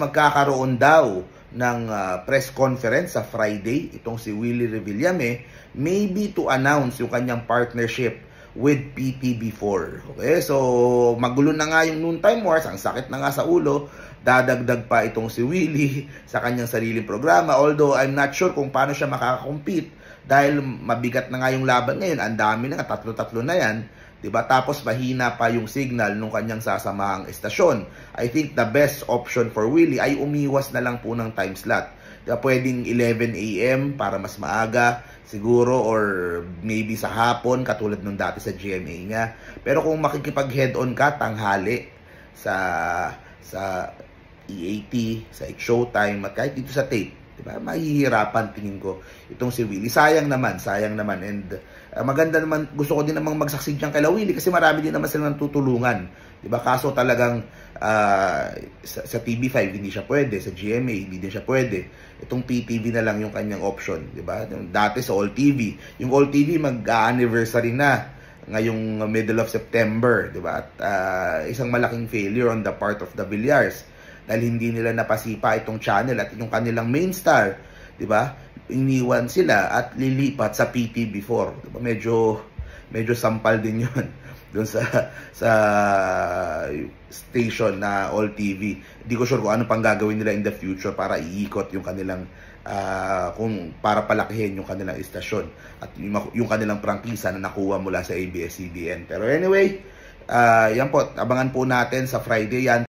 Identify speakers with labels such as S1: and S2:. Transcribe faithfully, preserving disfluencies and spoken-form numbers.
S1: magkakaroon daw ng uh, press conference sa Friday, itong si Willie Revillame, maybe to announce yung kanyang partnership with P T B four. Okay, so magulo na nga yung noontime wars, ang sakit na nga sa ulo, dadagdag pa itong si Willie sa kanyang sariling programa, although I'm not sure kung paano siya makakakompete dahil mabigat na nga yung laban ngayon, ang dami na, tatlo-tatlo na yan. Diba? Tapos mahina pa yung signal nung kanyang sasamahang estasyon. I think the best option for Willie ay umiwas na lang po ng time slot. Diba? Pwedeng eleven A M para mas maaga siguro, or maybe sa hapon katulad nung dati sa G M A niya. Pero kung makikipag head-on ka tanghali sa sa E A T, sa Showtime, at kahit dito sa tape, diba? Mahihirapan tingin ko itong si Willie. Sayang naman, sayang naman. And uh, maganda naman, gusto ko din namang magsaksid dyan kay Willie kasi marami din naman silang tutulungan. Diba? Kaso talagang uh, sa, sa T V five hindi siya pwede, sa G M A hindi din siya pwede. Itong P T V na lang yung kanyang option. Diba? Dati sa All T V. Yung All T V mag-anniversary na ngayong middle of September. Diba? At uh, isang malaking failure on the part of the Villars. Dahil hindi nila napasipa itong channel at yung kanilang main star, di ba? Iniwan sila at lilipat sa P T B four. Diba? Medyo medyo sampal din 'yon doon sa sa station na All T V. Hindi ko sure kung ano pang gagawin nila in the future para iikot yung kanilang uh, kung para palakihin yung kanilang istasyon at yung, yung kanilang prangkisa na nakuha mula sa A B S C B N. Pero anyway, uh, yan po, abangan po natin sa Friday yan.